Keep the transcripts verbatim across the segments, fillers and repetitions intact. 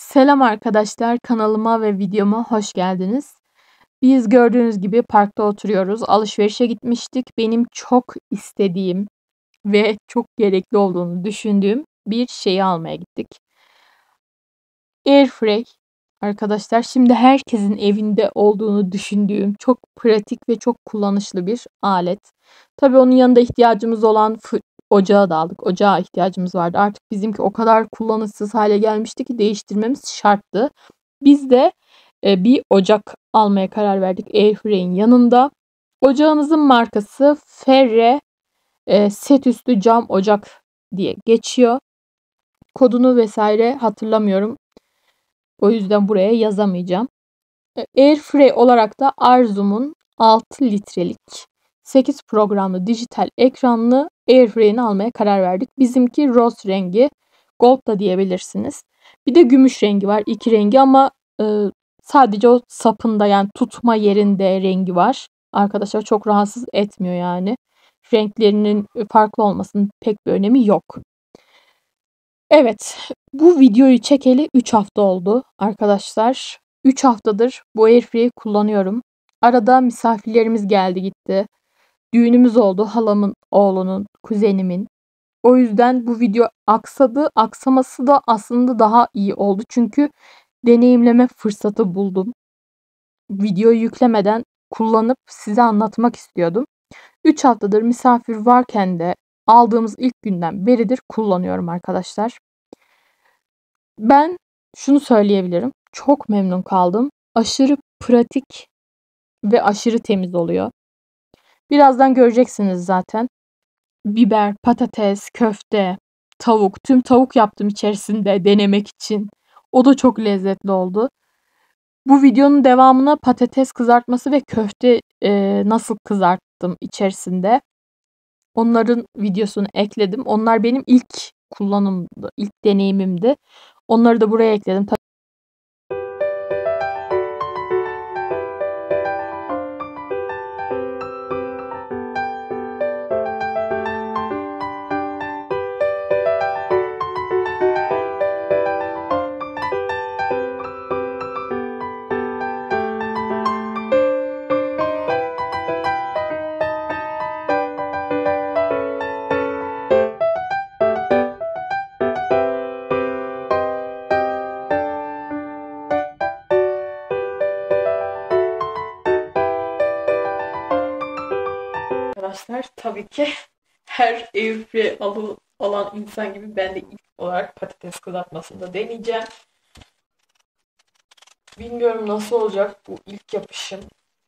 Selam arkadaşlar, kanalıma ve videoma hoş geldiniz. Biz gördüğünüz gibi parkta oturuyoruz. Alışverişe gitmiştik. Benim çok istediğim ve çok gerekli olduğunu düşündüğüm bir şeyi almaya gittik. Airfryer arkadaşlar, şimdi herkesin evinde olduğunu düşündüğüm çok pratik ve çok kullanışlı bir alet. Tabii onun yanında ihtiyacımız olan ocağı da aldık. Ocağa ihtiyacımız vardı. Artık bizimki o kadar kullanışsız hale gelmişti ki değiştirmemiz şarttı. Biz de e, bir ocak almaya karar verdik Airfryer'in yanında. Ocağımızın markası Ferre e, set üstü cam ocak diye geçiyor. Kodunu vesaire hatırlamıyorum. O yüzden buraya yazamayacağım. Airfryer olarak da Arzum'un altı litrelik sekiz programlı dijital ekranlı Airfryer'ini almaya karar verdik. Bizimki rose rengi, gold da diyebilirsiniz. Bir de gümüş rengi var. İki rengi ama e, sadece o sapında, yani tutma yerinde rengi var. Arkadaşlar çok rahatsız etmiyor yani. Renklerinin farklı olmasının pek bir önemi yok. Evet, bu videoyu çekeli üç hafta oldu arkadaşlar. üç haftadır bu Airfryer'i kullanıyorum. Arada misafirlerimiz geldi gitti. Düğünümüz oldu, halamın oğlunun, kuzenimin. O yüzden bu video aksadı. Aksaması da aslında daha iyi oldu. Çünkü deneyimleme fırsatı buldum. Videoyu yüklemeden kullanıp size anlatmak istiyordum. üç haftadır misafir varken de aldığımız ilk günden beridir kullanıyorum arkadaşlar. Ben şunu söyleyebilirim. Çok memnun kaldım. Aşırı pratik ve aşırı temiz oluyor. Birazdan göreceksiniz zaten. Biber, patates, köfte, tavuk. Tüm tavuk yaptım içerisinde denemek için. O da çok lezzetli oldu. Bu videonun devamına patates kızartması ve köfte e, nasıl kızarttım içerisinde. Onların videosunu ekledim. Onlar benim ilk kullanımdı, ilk deneyimimdi. Onları da buraya ekledim. Arkadaşlar, tabii ki her Airfryer alı alan insan gibi ben de ilk olarak patates kızartmasını da deneyeceğim. Bilmiyorum nasıl olacak bu ilk yapışım.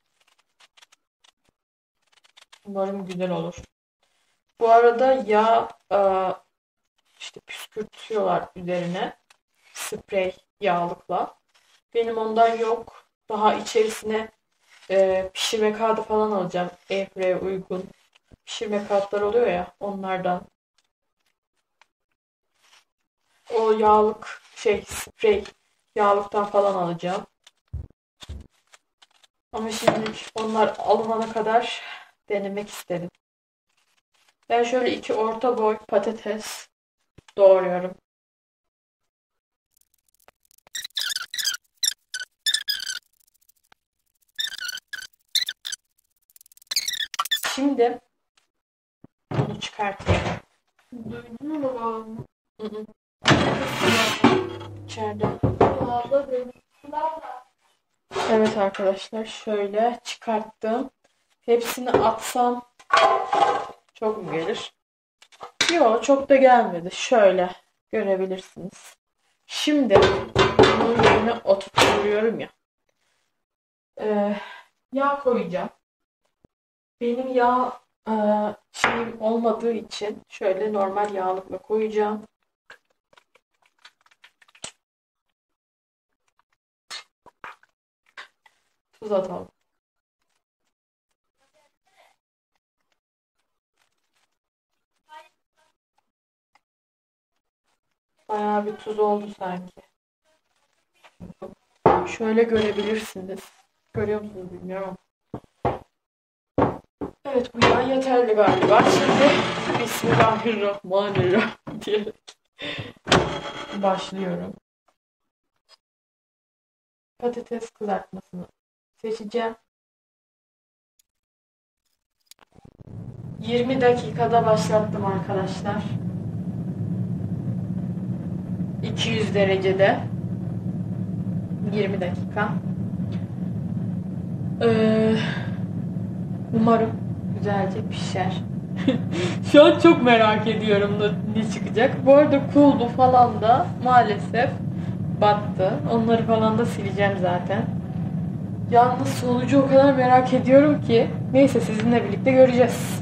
Umarım güzel olur. Bu arada yağ işte püskürtüyorlar üzerine sprey yağlıkla. Benim ondan yok. Daha içerisine e, pişirme kağıdı falan alacağım. Airfryer'e uygun pişirme kağıtları oluyor ya, onlardan. O yağlık şey sprey yağlıktan falan alacağım. Ama şimdi onlar alınana kadar denemek istedim. Ben şöyle iki orta boy patates doğruyorum. Şimdi bunu çıkartayım. Duydun mu babam? İçeride. Evet arkadaşlar, şöyle çıkarttım. Hepsini atsam çok mu gelir? Yok, çok da gelmedi. Şöyle görebilirsiniz. Şimdi bunun yerine oturtuyorum ya. Ee, yağ koyacağım. Benim yağ e, şeyim olmadığı için şöyle normal yağlıkla koyacağım. Tuz atalım. Bayağı bir tuz oldu sanki. Şöyle görebilirsiniz. Görüyor musunuz bilmiyorum. Evet, bu yağ yeterli galiba. Şimdi Bismillahirrahmanirrahim diyerek başlıyorum. patates kızartmasını seçeceğim. yirmi dakikada başlattım arkadaşlar. iki yüz derecede. yirmi dakika. Ee, umarım güzelce pişer. Şu an çok merak ediyorum ne çıkacak. Bu arada kulbu falan da maalesef battı. Onları falan da sileceğim zaten. Yalnız sonucu o kadar merak ediyorum ki. Neyse sizinle birlikte göreceğiz.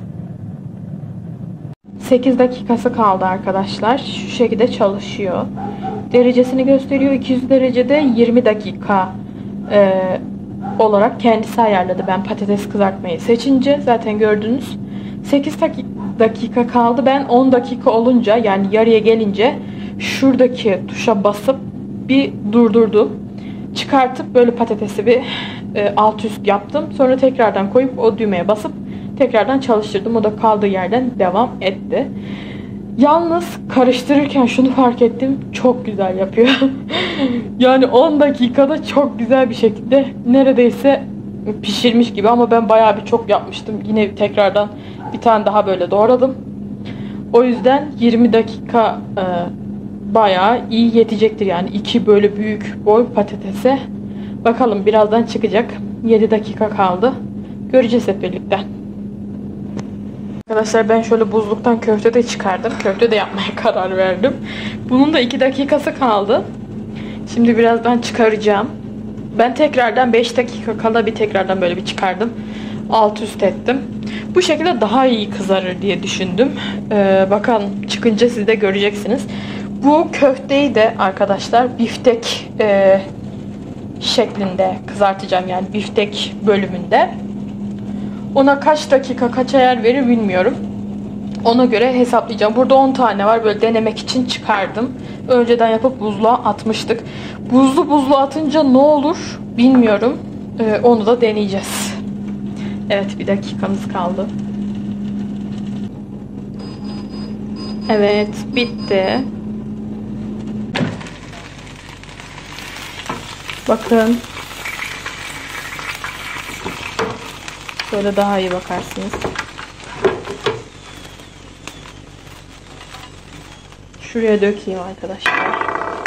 sekiz dakikası kaldı arkadaşlar. Şu şekilde çalışıyor. Derecesini gösteriyor. iki yüz derecede yirmi dakika e, olarak kendisi ayarladı. Ben patates kızartmayı seçince zaten gördünüz. sekiz dakika kaldı. Ben on dakika olunca, yani yarıya gelince şuradaki tuşa basıp bir durdurdum. Çıkartıp böyle patatesi bir e, alt üst yaptım. Sonra tekrardan koyup o düğmeye basıp tekrardan çalıştırdım. O da kaldığı yerden devam etti. Yalnız karıştırırken şunu fark ettim. Çok güzel yapıyor. Yani on dakikada çok güzel bir şekilde neredeyse pişirmiş gibi, ama ben bayağı bir çok yapmıştım. Yine tekrardan bir tane daha böyle doğradım. O yüzden yirmi dakika e, bayağı iyi yetecektir. Yani iki böyle büyük boy patatese. Bakalım birazdan çıkacak. yedi dakika kaldı. Göreceğiz hep birlikte. Arkadaşlar ben şöyle buzluktan köfte de çıkardım. Köfte de yapmaya karar verdim. Bunun da iki dakikası kaldı. Şimdi birazdan çıkaracağım. Ben tekrardan beş dakika kala bir tekrardan böyle bir çıkardım. Alt üst ettim. Bu şekilde daha iyi kızarır diye düşündüm. Ee, bakalım çıkınca siz de göreceksiniz. Bu köfteyi de arkadaşlar biftek e, şeklinde kızartacağım. Yani biftek bölümünde. Ona kaç dakika kaç ayar verir bilmiyorum. Ona göre hesaplayacağım. Burada on tane var. Böyle denemek için çıkardım. Önceden yapıp buzluğa atmıştık. Buzlu buzlu atınca ne olur bilmiyorum. Ee, onu da deneyeceğiz. Evet, bir dakikamız kaldı. Evet, bitti. Bakın. Şöyle daha iyi bakarsınız. Şuraya dökeyim arkadaşlar.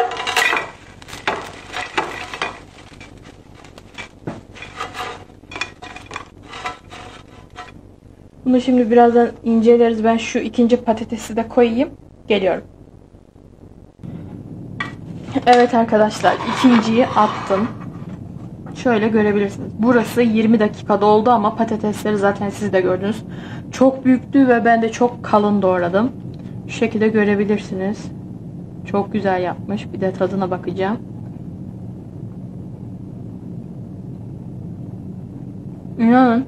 Bunu şimdi birazdan inceleriz. Ben şu ikinci patatesi de koyayım. Geliyorum. Evet arkadaşlar, ikinciyi attım. Şöyle görebilirsiniz. Burası yirmi dakikada oldu ama patatesleri zaten siz de gördünüz. Çok büyüktü ve ben de çok kalın doğradım. Şu şekilde görebilirsiniz. Çok güzel yapmış. Bir de tadına bakacağım. İnanın,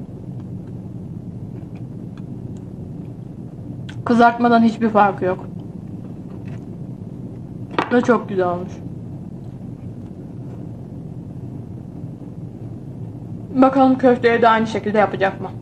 kızartmadan hiçbir farkı yok. Ve çok güzel olmuş. Bakalım köfteye de aynı şekilde yapacak mı?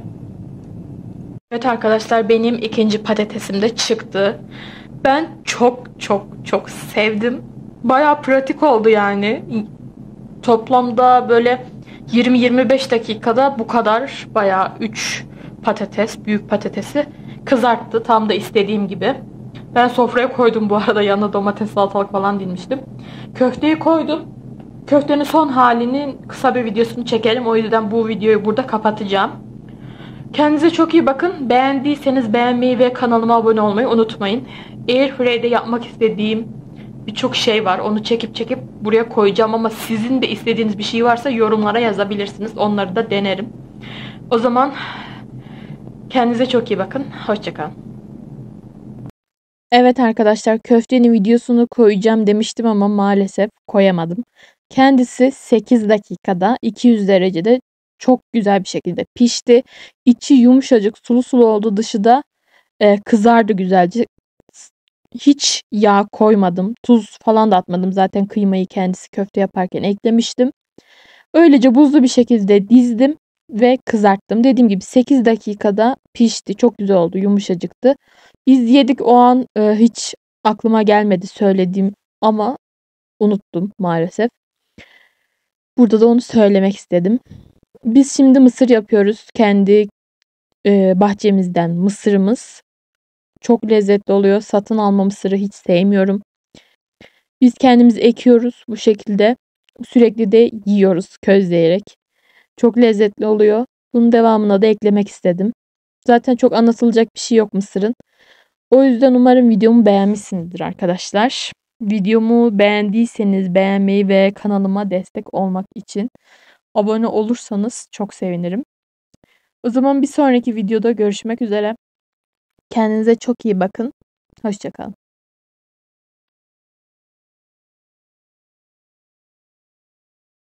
Evet arkadaşlar, benim ikinci patatesim de çıktı. Ben çok çok çok sevdim. Bayağı pratik oldu yani. Toplamda böyle yirmi yirmi beş dakikada bu kadar bayağı üç patates, büyük patatesi kızarttı. Tam da istediğim gibi. Ben sofraya koydum bu arada. Yanına domates, salatalık falan dinmiştim. Köfteyi koydum. Köftenin son halinin kısa bir videosunu çekelim. O yüzden bu videoyu burada kapatacağım. Kendinize çok iyi bakın. Beğendiyseniz beğenmeyi ve kanalıma abone olmayı unutmayın. Airfryer'de yapmak istediğim birçok şey var. Onu çekip çekip buraya koyacağım ama sizin de istediğiniz bir şey varsa yorumlara yazabilirsiniz. Onları da denerim. O zaman kendinize çok iyi bakın. Hoşça kalın. Evet arkadaşlar, köftenin videosunu koyacağım demiştim ama maalesef koyamadım. Kendisi sekiz dakikada iki yüz derecede çok güzel bir şekilde pişti. İçi yumuşacık, sulu sulu oldu. Dışı da e, kızardı güzelce. Hiç yağ koymadım. Tuz falan da atmadım. Zaten kıymayı kendisi köfte yaparken eklemiştim. Öylece buzlu bir şekilde dizdim ve kızarttım. Dediğim gibi sekiz dakikada pişti. Çok güzel oldu. Yumuşacıktı. Biz yedik o an, e, hiç aklıma gelmedi söylediğim ama unuttum maalesef. Burada da onu söylemek istedim. Biz şimdi mısır yapıyoruz. Kendi e, bahçemizden mısırımız. Çok lezzetli oluyor. Satın alma mısırı hiç sevmiyorum. Biz kendimiz ekiyoruz bu şekilde. Sürekli de yiyoruz közleyerek. Çok lezzetli oluyor. Bunun devamına da eklemek istedim. Zaten çok anlatılacak bir şey yok mısırın. O yüzden umarım videomu beğenmişsinizdir arkadaşlar. Videomu beğendiyseniz beğenmeyi ve kanalıma destek olmak için abone olursanız çok sevinirim. O zaman bir sonraki videoda görüşmek üzere. Kendinize çok iyi bakın. Hoşça kalın.